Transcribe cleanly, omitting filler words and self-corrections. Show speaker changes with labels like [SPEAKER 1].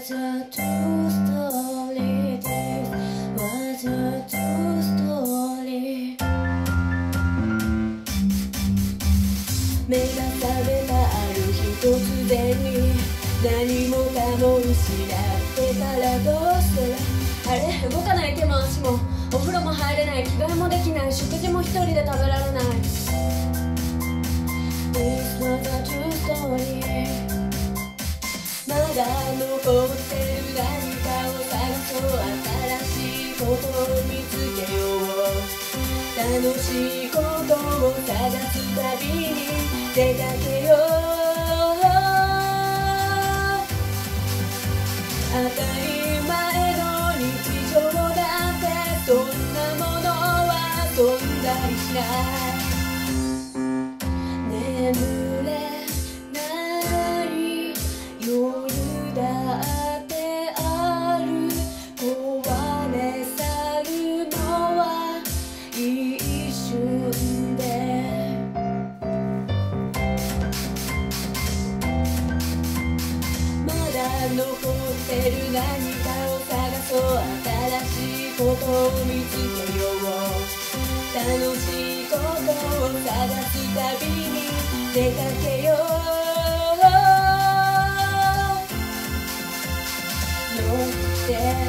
[SPEAKER 1] was a true story. This was a true story. 目が覚めたある日突然に何もかも失ってたらどうする。あれ動かない手も足もお風呂も入れない着替えもできない食事も一人で食べられない。 This was a true story. まだ残ってる何かを探そう。新しいことを見つけよう。楽しいことを探すたびに出かけよう。当たり前の日常だってそんなものは存在しない。眠れない夜だってある。壊れ去るのは一瞬で。まだ残ってる何かを探そう。新しいことを見つけよう。楽しいことを探すたびに出かけよう。乗って